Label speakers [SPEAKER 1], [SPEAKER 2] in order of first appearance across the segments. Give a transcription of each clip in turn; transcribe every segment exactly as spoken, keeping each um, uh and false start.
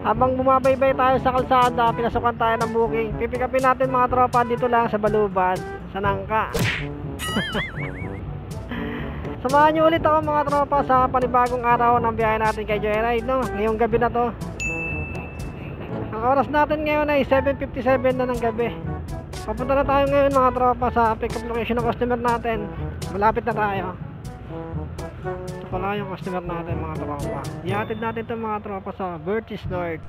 [SPEAKER 1] Habang bumabaybay tayo sa kalsada, pinasukan tayo ng booking. Pipikapin natin mga tropa dito lang sa Balubad, sa Nangka. Samahan nyo ulit ako mga tropa sa panibagong araw ng biyahe natin kay Joyride, no? Ngayong gabi na to. Ang oras natin ngayon ay seven fifty-seven na ng gabi. Papunta na tayo ngayon mga tropa sa pick up location ng customer natin. Malapit na tayo. Ito pala yung customer natin mga tropa. Ihatid natin ito mga tropa sa Vertis North.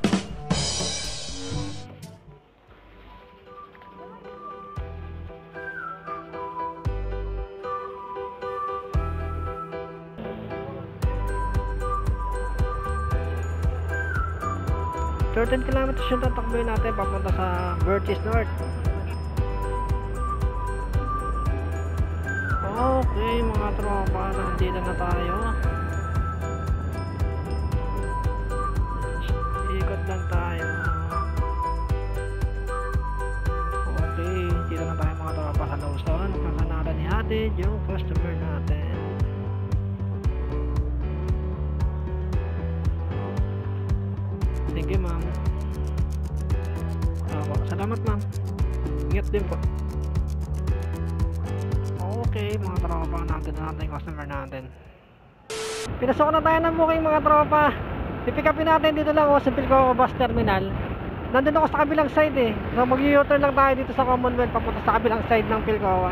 [SPEAKER 1] thirteen kilometers yung tatakboy natin papunta sa Vertis North. Okay mga tropa, nandito na tayo. Ikot lang tayo. Okay, dito na tayo mga tropa sa Lawson. Kakanala ni ate yung customer natin. Thank you ma'am. Salamat ma'am. Ingat din po. Okay mga tropa, natin na natin yung customer natin. Pinasok na tayo ng booking mga tropa. Pipikapin natin dito lang sa Pilcoa Bus Terminal. Nandun ako sa kabilang side eh. So mag-u-turn lang tayo dito sa Commonwealth papunta sa kabilang side ng Pilcoa.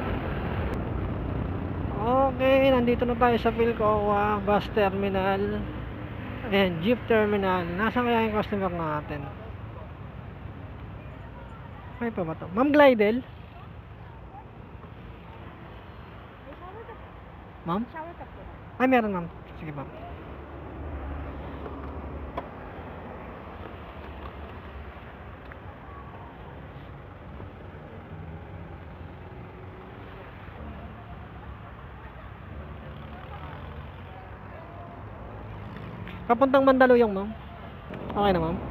[SPEAKER 1] Okay, nandito na tayo sa Pilcoa Bus Terminal and Jeep Terminal. Nasaan kaya yung customer natin? May pa ba ito? Ma'am Glidel? Ma'am? Ay, meron ma'am. Sige ma'am. Papuntang Mandaluyong ma'am. Okay na ma'am.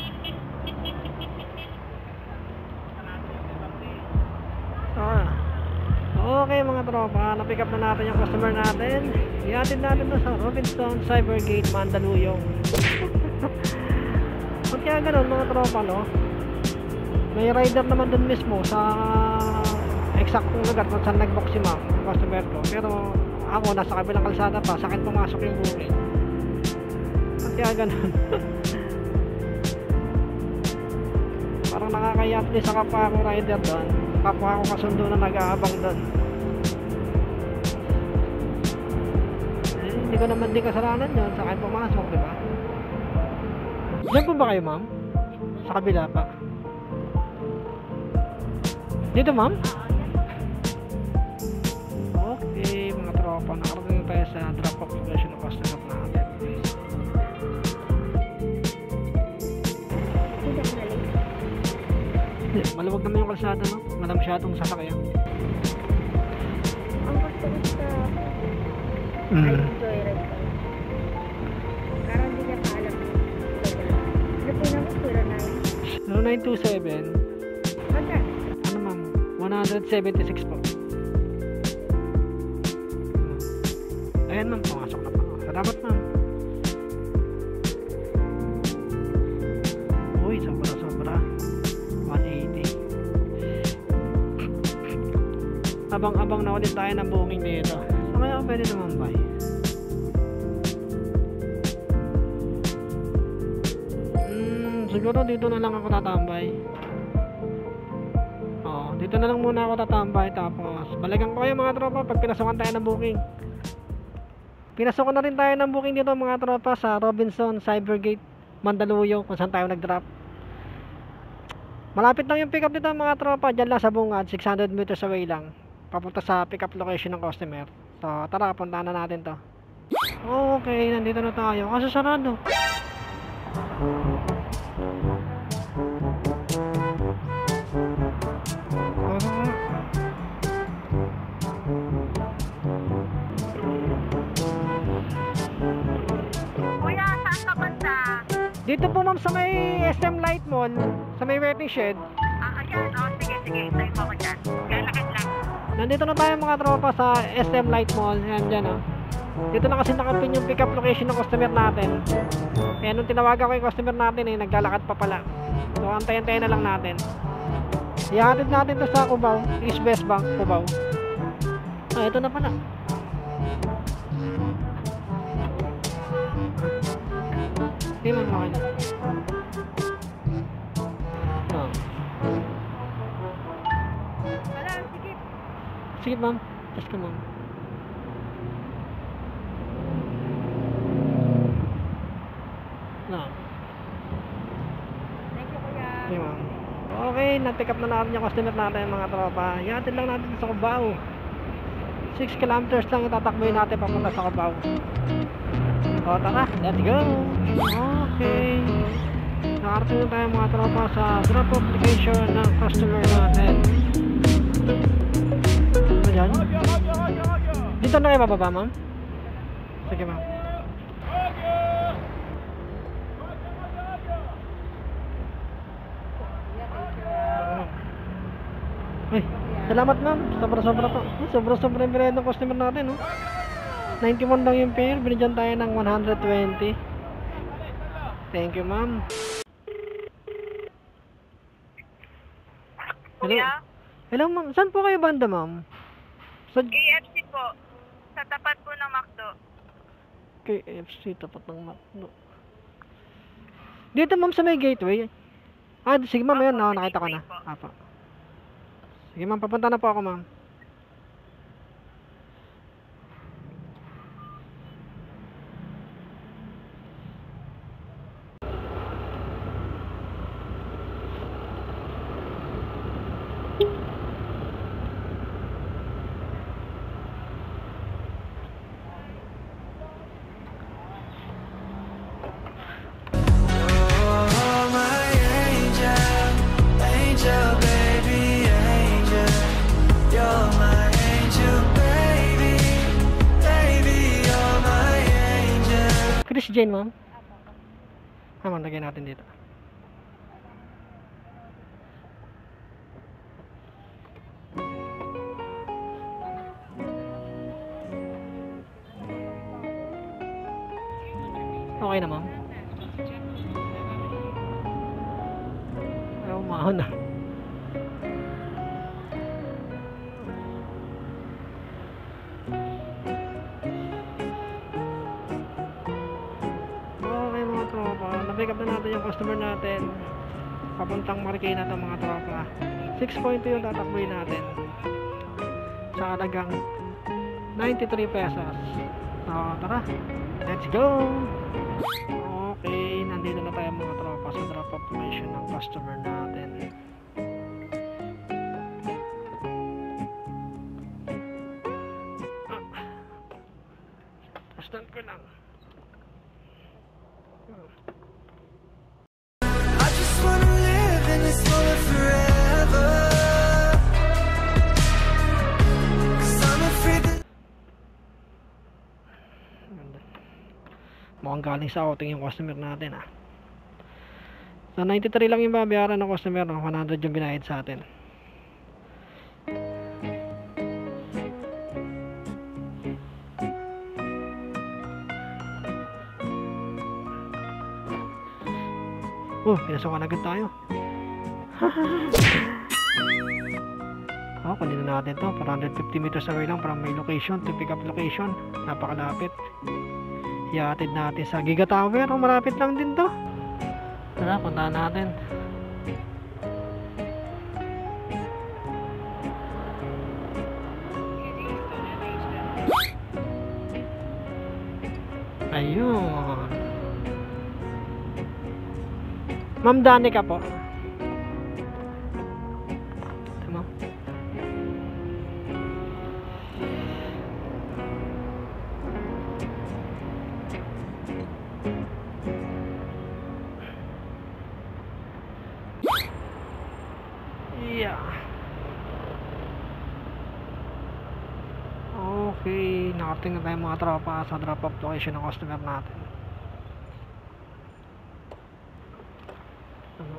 [SPEAKER 1] Ah. Okay mga tropa, na-pick up na natin yung customer natin. Ihatid natin to sa Robinson Cybergate, Mandaluyong. Ba't kaya ganun mga tropa, no? May rider naman dun mismo sa eksaktong lugar kung saan nag-book si ma'am, customer ko. Pero ako, nasa kabilang kalsada pa, sa akin pumasok yung booking. Ba't kaya ganun? Parang nakakaya at least sa kapwa akong rider doon. Kapwa ako kasundo na nag-aabang doon. Eh, hindi ko naman din kasalanan yun. Sa akin pumasok, diba? Diyan po ba kayo, ma'am? Sa kabila pa? Dito, ma'am? Okay, mga tropa. Nakarating tayo sa drop-off location ng customer natin. Maluwag naman yung kalsada, no? Wala masyadong sasakyan.
[SPEAKER 2] Ang gusto ko sa
[SPEAKER 1] Mm.
[SPEAKER 2] ay Joyride pa. Parang hindi niya pa alam. Ano po naman? zero nine.
[SPEAKER 1] zero nine two seven.
[SPEAKER 2] Basta?
[SPEAKER 1] Ano ma'am? one seventy-six po. Ayan ma'am, pumasok na pa. Salamat ma'am. Uy, sobra sobra. one eighty. Abang-abang na ulit tayo ng booking dito. So kaya pwede naman ba? Hmm, siguro dito na lang ako tatambay. Oo, dito na lang muna ako tatambay. Tapos balikan ko kayo mga tropa pag pinasukan tayo ng booking. Pinasukan na rin tayo ng booking dito mga tropa sa Robinson Cybergate, Mandaluyong, kung saan tayo nag-drop. Malapit lang yung pick up dito mga tropa. Diyan lang sa bungad, six hundred meters away lang, papunta sa pick up location ng customer. So tara, puntahan na natin to. Okay, nandito na tayo. Kaso sarado.
[SPEAKER 2] Kuya, saan ka banda?
[SPEAKER 1] Dito po ma'am sa may S M Light Mall, sa may waiting shed.
[SPEAKER 2] Ah, ayan. Oh, sige, sige. Tayo mo ako dyan. Kaya lakad lang.
[SPEAKER 1] Nandito na tayo mga tropa sa S M Light Mall. Yan dyan oh. Dito na kasi nakapin yung pick up location ng customer natin. Kaya nung tinawagan ko yung customer natin eh, naglalakad pa pala. So antayin-tayin na lang natin. Ihatid natin to sa Cubao, East West Bank, Cubao. Ah, ito na pala. Hindi man okay na. Oh.
[SPEAKER 2] Wala, sige.
[SPEAKER 1] Sige ma'am, just ka ma'am. No.
[SPEAKER 2] Thank you, kuya.
[SPEAKER 1] Okay ma'am. Okay, na-pick up na natin yung customer natin mga tropa. Ihatid lang natin sa Cubao. six kilometers lang itatakboy natin papunta sa Cubao. O tara, let's go! Okay. Nakarating na tayo mga tropa sa drop off location ng customer natin. Ano yan? Dito na kayo bababa ma'am? Sige ma'am. Ay, salamat ma'am. Sobra-sobra po. Sobra-sobra yung binayad ng customer natin, no? ninety-one lang yung fare. Binigyan tayo ng one hundred twenty. Thank you, ma'am. Hello?
[SPEAKER 3] Kuya,
[SPEAKER 1] Hello, ma'am. Saan po kayo banda, ma'am? Sa
[SPEAKER 3] K F C po. Sa tapat po ng McDo.
[SPEAKER 1] K F C, tapat ng McDo. Dito, ma'am, sa may gateway. Ah, sige, ma'am. Ayan,
[SPEAKER 3] Opo,
[SPEAKER 1] no,
[SPEAKER 3] sa
[SPEAKER 1] nakita ko na.
[SPEAKER 3] gateway po.
[SPEAKER 1] Apa. Sige, ma'am. Papunta na po ako, ma'am.
[SPEAKER 4] Oh, my angel, angel, baby, angel. You're my angel, baby, baby, you're my angel.
[SPEAKER 1] Chris Jane, ma'am. Ah, ma'am. Lagyan natin dito. Okay na, ma'am. Ayaw, umahon na. Okay, mga tropa. Na-pick up na natin yung customer natin. Papuntang Marikina na mga tropa. six point two yung tatakboy natin. Sa halagang ninety-three pesos. So, tara. Let's go! Okay, nandito na tayo mga tropa sa drop off location ng customer natin. Ah. Tastan ko lang.
[SPEAKER 4] I just wanna live in this moment forever. 'Cause I'm afraid that
[SPEAKER 1] Mukhang galing sa outing yung customer natin ah. Sa ninety-three lang yung babayaran ng customer, no? one hundred yung binayad sa atin. Oh, pinasukan agad tayo. Oh, kunin na natin to. four hundred fifty meters away lang from may location to pick up location. Napakalapit. Ihatid natin sa Giga Tower. Oh, malapit lang din to. Tara, puntahan natin. Ayun. Ma'am Danica po. Tama. Yeah. Okay, nakarating na tayo mga tropa sa drop off location ng customer natin. Ano?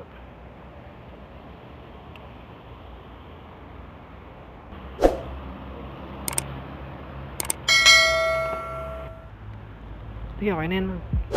[SPEAKER 1] Sige, okay na yun.